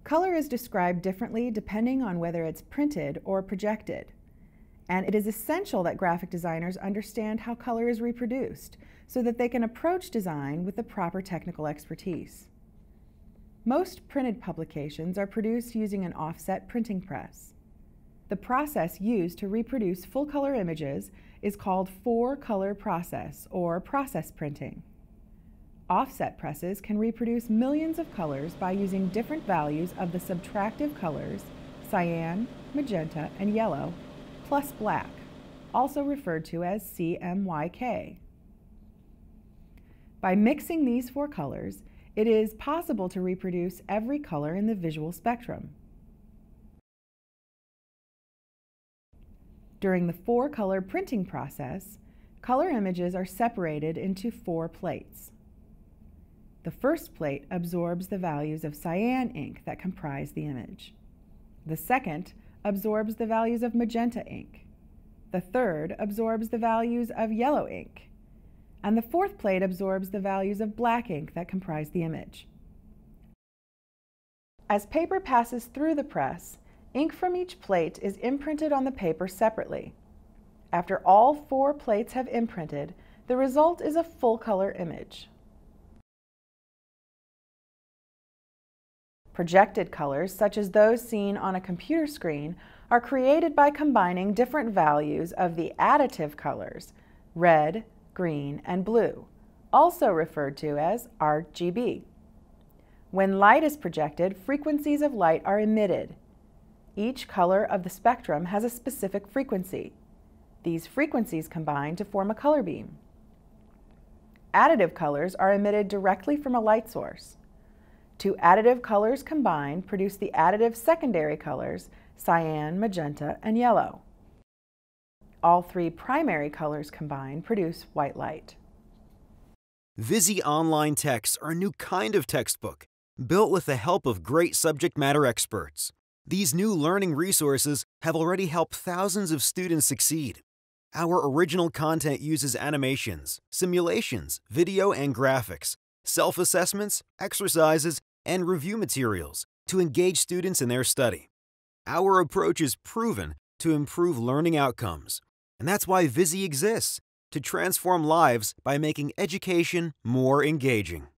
Color is described differently depending on whether it's printed or projected. And it is essential that graphic designers understand how color is reproduced so that they can approach design with the proper technical expertise. Most printed publications are produced using an offset printing press. The process used to reproduce full-color images is called four-color process or process printing. Offset presses can reproduce millions of colors by using different values of the subtractive colors, cyan, magenta, and yellow, plus black, also referred to as CMYK. By mixing these four colors, it is possible to reproduce every color in the visual spectrum. During the four-color printing process, color images are separated into four plates. The first plate absorbs the values of cyan ink that comprise the image. The second absorbs the values of magenta ink. The third absorbs the values of yellow ink. And the fourth plate absorbs the values of black ink that comprise the image. As paper passes through the press, ink from each plate is imprinted on the paper separately. After all four plates have imprinted, the result is a full-color image. Projected colors, such as those seen on a computer screen, are created by combining different values of the additive colors, red, green, and blue, also referred to as RGB. When light is projected, frequencies of light are emitted. Each color of the spectrum has a specific frequency. These frequencies combine to form a color beam. Additive colors are emitted directly from a light source. Two additive colors combined produce the additive secondary colors, cyan, magenta, and yellow. All three primary colors combined produce white light. Vizi online texts are a new kind of textbook, built with the help of great subject matter experts. These new learning resources have already helped thousands of students succeed. Our original content uses animations, simulations, video and graphics, self-assessments, exercises, and review materials to engage students in their study. Our approach is proven to improve learning outcomes, and that's why Vizi exists, to transform lives by making education more engaging.